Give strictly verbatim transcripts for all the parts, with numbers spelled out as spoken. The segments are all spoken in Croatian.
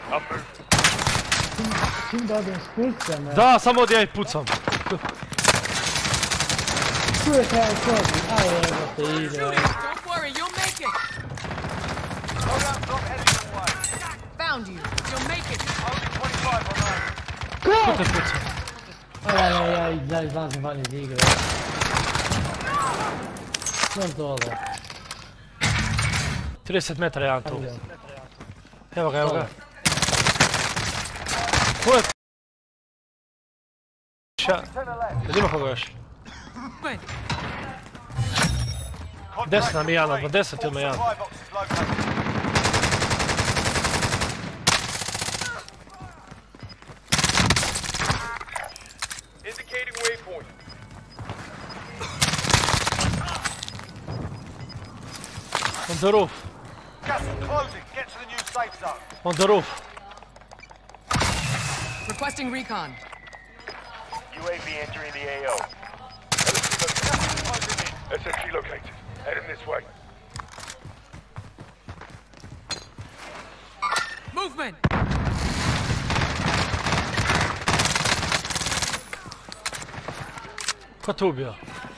Čim dobijem spucam, ja. Da, samo od ja i pucam. Tu je kraj čovjek, aj evo te ide. Ko te pucam? Aj, aj, aj, ja izlazim van iz igre. Sam dole. trideset metara jedan tu. Evo ga, evo ga. Ko je? Jel ima koga još? Deset nam je jedan, na deset ili me jedan. On the roof. On the roof. Requesting recon. U A V entering the A O. S M G located. Heading this way. Movement! Ko tu ubio?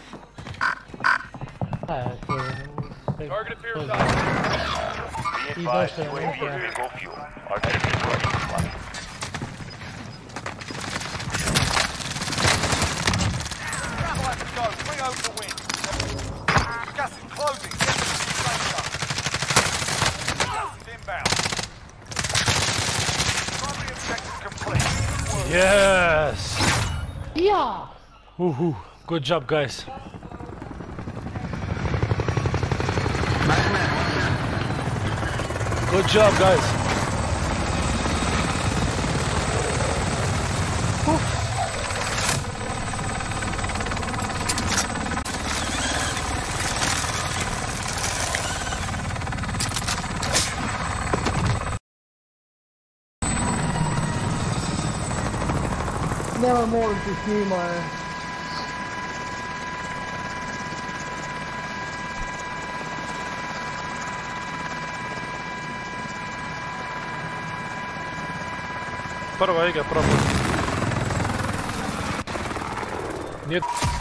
Aj, tu je. Target appears on. Be advised, U A V is bingo fuel. Artificial Russian flight. Bring over the wind. Gas is closing. Get to the safe zone. Gas is inbound. Primary objective complete. Yes! Ja! Uhu, good job guys. Good job guys. Nema moram ti snima je. Prva igra, prva. Nije...